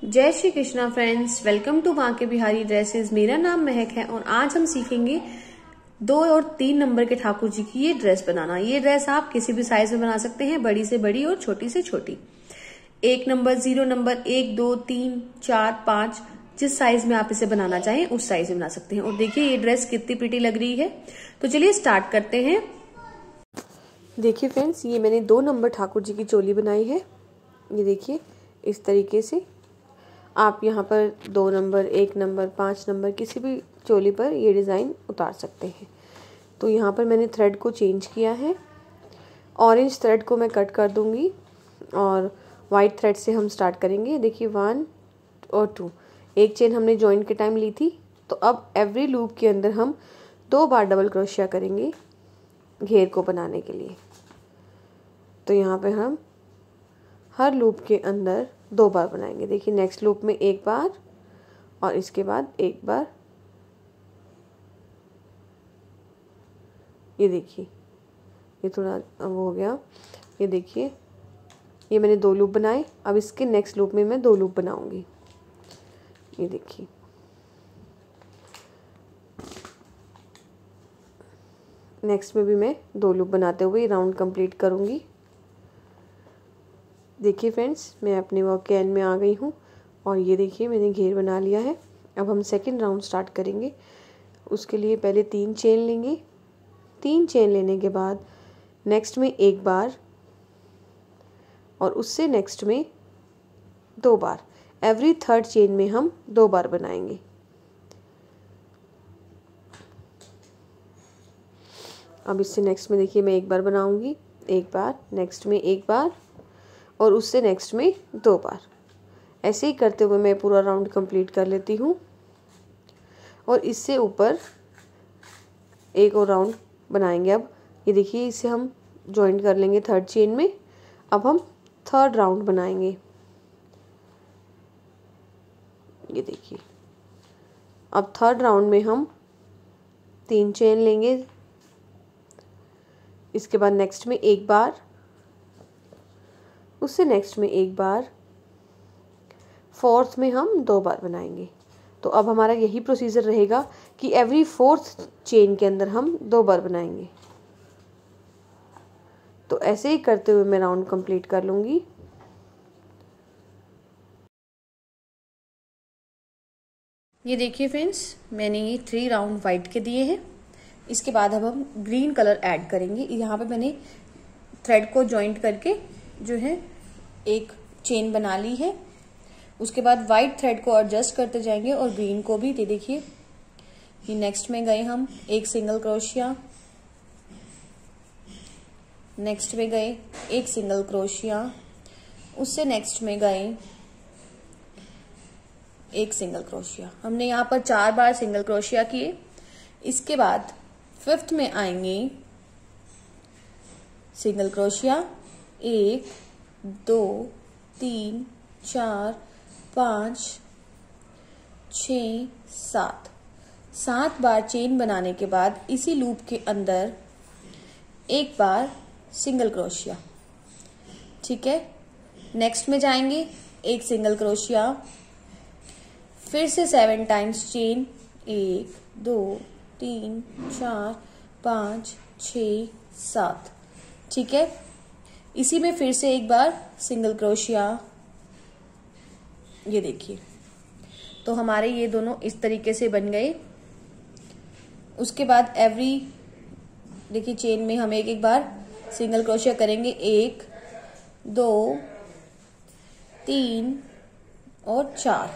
जय Shri Krishna friends, welcome to Banke Bihari dresses. मेरा नाम महक है और आज हम सीखेंगे 2 और 3 नंबर के ठाकुर जी की ये ड्रेस बनाना। ये ड्रेस आप किसी भी साइज में बना सकते हैं, बड़ी से बड़ी और छोटी से छोटी। 1 नंबर, 0 नंबर, 1, 2, 3, 4, 5, जिस साइज में आप इसे बनाना चाहें उस साइज में बना सकते हैं। और देखिए ये ड्रेस कितनी प्रिटी लग रही है। तो चलिए स्टार्ट करते हैं। देखिए फ्रेंड्स, ये मैंने 2 नंबर ठाकुर जी की चोली बनाई है। ये देखिए इस तरीके से आप यहाँ पर 2 नंबर, 1 नंबर, 5 नंबर किसी भी चोली पर ये डिज़ाइन उतार सकते हैं। तो यहाँ पर मैंने थ्रेड को चेंज किया है। ऑरेंज थ्रेड को मैं कट कर दूँगी और वाइट थ्रेड से हम स्टार्ट करेंगे। देखिए 1 और 2, एक चेन हमने जॉइंट के टाइम ली थी। तो अब एवरी लूप के अंदर हम 2 बार डबल क्रोशिया करेंगे घेर को बनाने के लिए। तो यहाँ पे हम हर लूप के अंदर 2 बार बनाएंगे। देखिए नेक्स्ट लूप में 1 बार और इसके बाद 1 बार। ये देखिए ये थोड़ा वो हो गया। ये देखिए ये मैंने 2 लूप बनाए। अब इसके नेक्स्ट लूप में मैं 2 लूप बनाऊंगी। ये देखिए नेक्स्ट में भी मैं 2 लूप बनाते हुए राउंड कंप्लीट करूंगी। देखिए फ्रेंड्स, मैं अपने वर्क के एंड में आ गई हूँ और ये देखिए मैंने घेर बना लिया है। अब हम सेकंड राउंड स्टार्ट करेंगे। उसके लिए पहले 3 चेन लेंगे। 3 चेन लेने के बाद नेक्स्ट में 1 बार और उससे नेक्स्ट में 2 बार। एवरी थर्ड चेन में हम 2 बार बनाएंगे। अब इससे नेक्स्ट में देखिए मैं 1 बार बनाऊंगी, 1 बार, नेक्स्ट में 1 बार और उससे नेक्स्ट में 2 बार। ऐसे ही करते हुए मैं पूरा राउंड कंप्लीट कर लेती हूँ। और इससे ऊपर एक और राउंड बनाएंगे। अब ये देखिए इसे हम जॉइंट कर लेंगे थर्ड चेन में। अब हम थर्ड राउंड बनाएंगे। ये देखिए अब थर्ड राउंड में हम 3 चेन लेंगे। इसके बाद नेक्स्ट में 1 बार, उससे नेक्स्ट में 1 बार, फोर्थ में हम 2 बार बनाएंगे। तो अब हमारा यही प्रोसीजर रहेगा कि एवरी फोर्थ चेन के अंदर हम 2 बार बनाएंगे। तो ऐसे ही करते हुए मैं राउंड कंप्लीट कर लूँगी। ये देखिए फ्रेंड्स, मैंने ये 3 राउंड वाइट के दिए हैं। इसके बाद अब हम ग्रीन कलर ऐड करेंगे। यहाँ पे मैंने थ्रेड को जॉइंट करके जो है एक चेन बना ली है। उसके बाद वाइट थ्रेड को एडजस्ट करते जाएंगे और ग्रीन को भी। देखिए ये नेक्स्ट में गए हम 1 सिंगल क्रोशिया, नेक्स्ट में गए 1 सिंगल क्रोशिया, उससे नेक्स्ट में गए 1 सिंगल क्रोशिया। हमने यहाँ पर 4 बार सिंगल क्रोशिया किए। इसके बाद 5th में आएंगे सिंगल क्रोशिया, 1, 2, 3, 4, 5, 6, 7 बार चेन बनाने के बाद इसी लूप के अंदर 1 बार सिंगल क्रोशिया। ठीक है, नेक्स्ट में जाएंगे 1 सिंगल क्रोशिया, फिर से 7 टाइम्स चेन, 1, 2, 3, 4, 5, 6, 7। ठीक है, इसी में फिर से 1 बार सिंगल क्रोशिया। ये देखिए तो हमारे ये दोनों इस तरीके से बन गए। उसके बाद एवरी देखिए चेन में हम 1 बार सिंगल क्रोशिया करेंगे। 1, 2, 3 और 4।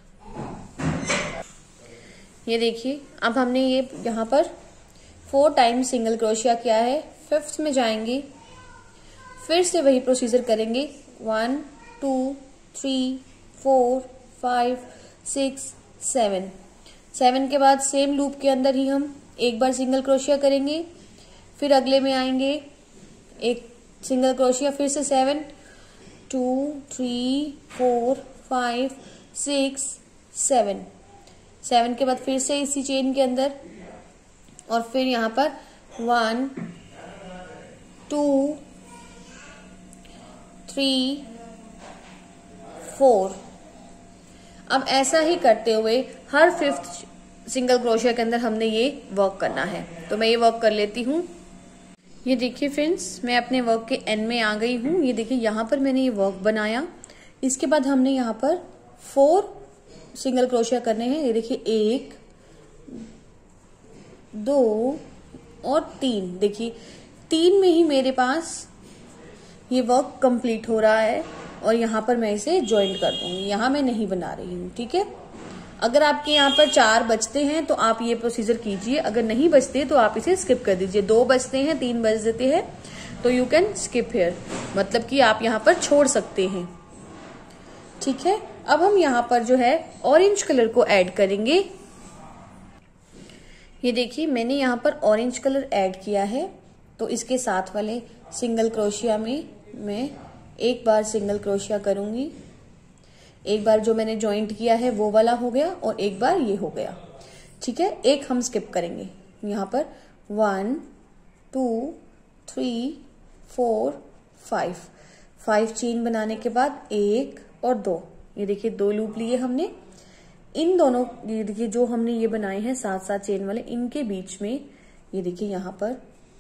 ये देखिए अब हमने ये यहाँ पर 4 टाइम सिंगल क्रोशिया किया है। 5th में जाएंगे, फिर से वही प्रोसीजर करेंगे। 1, 2, 3, 4, 5, 6, 7 के बाद सेम लूप के अंदर ही हम 1 बार सिंगल क्रोशिया करेंगे। फिर अगले में आएंगे 1 सिंगल क्रोशिया, फिर से 7, 2, 3, 4, 5, 6, 7 के बाद फिर से इसी चेन के अंदर और फिर यहाँ पर 1, 2, 3, 4 अब ऐसा ही करते हुए हर 5th सिंगल क्रोशिया के अंदर हमने ये वर्क करना है। तो मैं ये वर्क कर लेती हूँ। ये देखिए फ्रेंड्स, मैं अपने वर्क के एंड में आ गई हूँ। ये देखिए यहाँ पर मैंने ये वर्क बनाया। इसके बाद हमने यहाँ पर 4 सिंगल क्रोशिया करने हैं। ये देखिए 1 2 और 3। देखिए 3 में ही मेरे पास ये वर्क कंप्लीट हो रहा है और यहाँ पर मैं इसे ज्वाइंट कर दूंगी। यहाँ मैं नहीं बना रही हूँ, ठीक है। अगर आपके यहाँ पर 4 बचते हैं तो आप ये प्रोसीजर कीजिए, अगर नहीं बचते तो आप इसे स्किप कर दीजिए। 2 बचते हैं, 3 बच देते हैं तो यू कैन स्किप हियर, मतलब कि आप यहाँ पर छोड़ सकते हैं, ठीक है। अब हम यहाँ पर जो है ऑरेंज कलर को ऐड करेंगे। ये देखिए मैंने यहाँ पर ऑरेंज कलर ऐड किया है। तो इसके साथ वाले सिंगल क्रोशिया में मैं एक बार सिंगल क्रोशिया करूंगी। एक बार जो मैंने ज्वाइंट किया है वो वाला हो गया और एक बार ये हो गया, ठीक है। एक हम स्किप करेंगे यहाँ पर 1 2 3 4 5 चेन बनाने के बाद 1 और 2। ये देखिए 2 लूप लिए हमने। इन दोनों, ये देखिए जो हमने ये बनाए हैं 7 चेन वाले, इनके बीच में ये देखिए यहाँ पर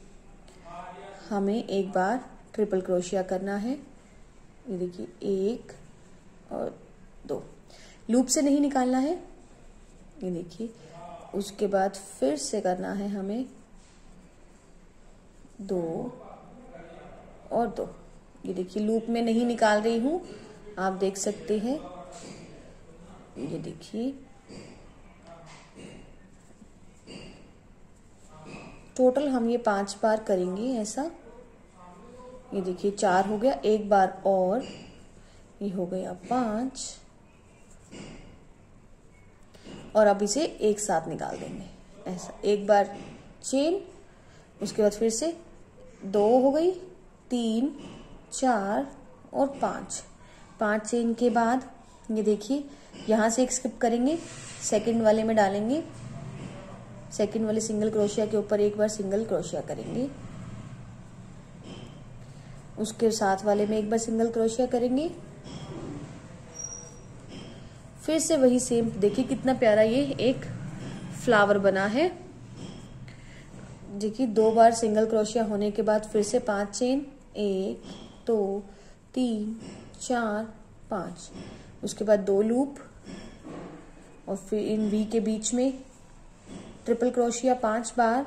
हमें एक बार ट्रिपल क्रोशिया करना है। ये देखिए 1 और 2, लूप से नहीं निकालना है। ये देखिए उसके बाद फिर से करना है हमें 2 और 2। ये देखिए लूप में नहीं निकाल रही हूं, आप देख सकते हैं। ये देखिए टोटल हम ये 5 बार करेंगे ऐसा। ये देखिए 4 हो गया, एक बार और ये हो गया 5 और अब इसे एक साथ निकाल देंगे ऐसा। एक बार चेन, उसके बाद फिर से 2 हो गई, 3 4 और 5 चेन के बाद ये देखिए यहाँ से एक स्किप करेंगे, सेकंड वाले में डालेंगे। सेकंड वाले सिंगल क्रोशिया के ऊपर एक बार सिंगल क्रोशिया करेंगे, उसके साथ वाले में एक बार सिंगल क्रोशिया करेंगे, फिर से वही सेम। देखिए कितना प्यारा ये एक फ्लावर बना है। देखिए 2 बार सिंगल क्रोशिया होने के बाद फिर से 5 चेन, 1 2 3 4 5, उसके बाद 2 लूप और फिर इन वी के बीच में ट्रिपल क्रोशिया 5 बार।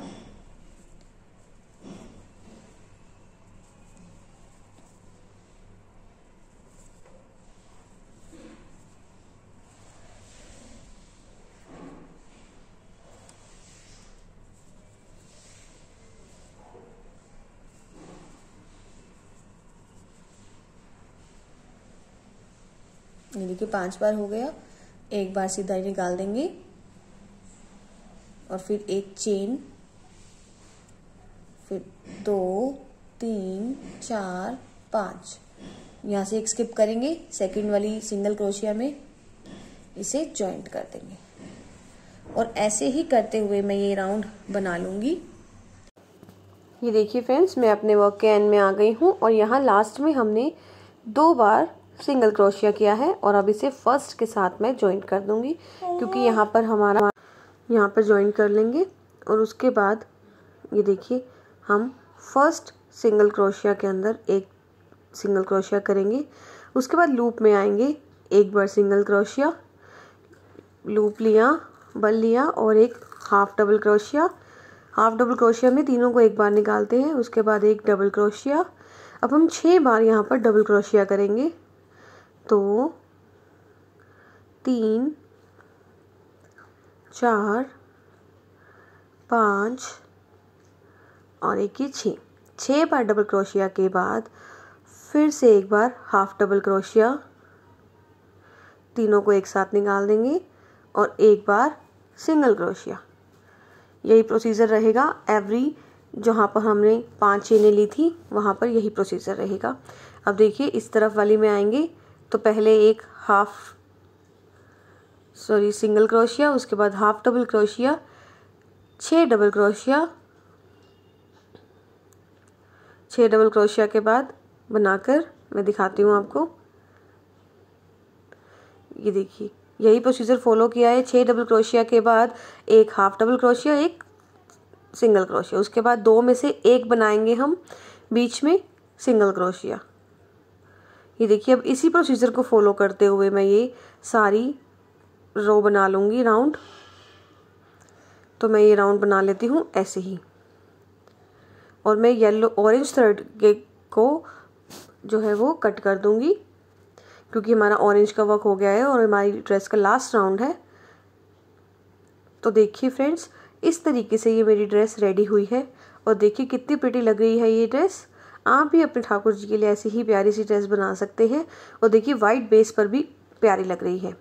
ये देखिए 5 बार हो गया, एक बार सीधा निकाल देंगे और फिर एक चेन, फिर 2 3 4 5, यहाँ से एक स्किप करेंगे, सेकंड वाली सिंगल क्रोशिया में इसे जॉइंट कर देंगे और ऐसे ही करते हुए मैं ये राउंड बना लूंगी। ये देखिए फ्रेंड्स, मैं अपने वर्क के एंड में आ गई हूँ और यहाँ लास्ट में हमने 2 बार सिंगल क्रोशिया किया है और अब इसे फर्स्ट के साथ मैं ज्वाइंट कर दूंगी, क्योंकि यहाँ पर हमारा यहाँ पर ज्वाइंट कर लेंगे और उसके बाद ये देखिए हम फर्स्ट सिंगल क्रोशिया के अंदर एक सिंगल क्रोशिया करेंगे। उसके बाद लूप में आएंगे, एक बार सिंगल क्रोशिया, लूप लिया, बल लिया और एक half double crochet. Half double crochet में तीनों को एक बार निकालते हैं, उसके बाद एक डबल क्रोशिया। अब हम 6 बार यहाँ पर डबल क्रोशिया करेंगे। 2 3 4 5 और एक ही 6 बार डबल क्रोशिया के बाद फिर से एक बार हाफ डबल क्रोशिया, तीनों को एक साथ निकाल देंगे और एक बार सिंगल क्रोशिया। यही प्रोसीजर रहेगा एवरी, जहाँ पर हमने 5 चेनें ली थी वहाँ पर यही प्रोसीजर रहेगा। अब देखिए इस तरफ वाली में आएंगे तो पहले एक सिंगल क्रोशिया, उसके बाद half double crochet, 6 double crochet, 6 double crochet के बाद बनाकर मैं दिखाती हूँ आपको। ये देखिए यही प्रोसीजर फॉलो किया है। 6 डबल क्रोशिया के बाद एक हाफ डबल क्रोशिया, एक सिंगल क्रोशिया, उसके बाद 2 में से एक बनाएंगे हम बीच में सिंगल क्रोशिया। ये देखिए, अब इसी प्रोसीजर को फॉलो करते हुए मैं ये सारी रो बना लूँगी राउंड। तो मैं ये राउंड बना लेती हूँ ऐसे ही, और मैं येलो ऑरेंज थ्रेड को जो है वो कट कर दूँगी, क्योंकि हमारा ऑरेंज का वर्क हो गया है और हमारी ड्रेस का लास्ट राउंड है। तो देखिए फ्रेंड्स, इस तरीके से ये मेरी ड्रेस रेडी हुई है, और देखिए कितनी प्रिटी लग रही है ये ड्रेस। आप भी अपने ठाकुर जी के लिए ऐसी ही प्यारी सी ड्रेस बना सकते हैं, और देखिए वाइट बेस पर भी प्यारी लग रही है।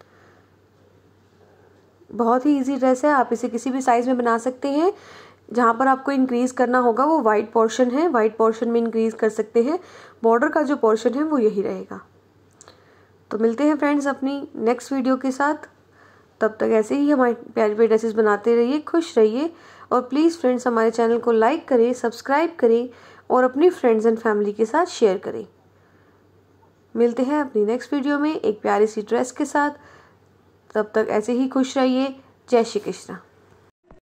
बहुत ही इजी ड्रेस है, आप इसे किसी भी साइज में बना सकते हैं। जहाँ पर आपको इंक्रीज करना होगा वो वाइट पोर्शन है, वाइट पोर्शन में इंक्रीज कर सकते हैं। बॉर्डर का जो पोर्शन है वो यही रहेगा। तो मिलते हैं फ्रेंड्स अपनी नेक्स्ट वीडियो के साथ। तब तक ऐसे ही हमारे प्यारी प्यारी ड्रेसेस बनाते रहिए, खुश रहिए, और प्लीज़ फ्रेंड्स हमारे चैनल को लाइक करें, सब्सक्राइब करें, और अपनी फ्रेंड्स एंड फैमिली के साथ शेयर करें। मिलते हैं अपनी नेक्स्ट वीडियो में एक प्यारी सी ड्रेस के साथ। तब तक ऐसे ही खुश रहिए। जय श्री कृष्ण।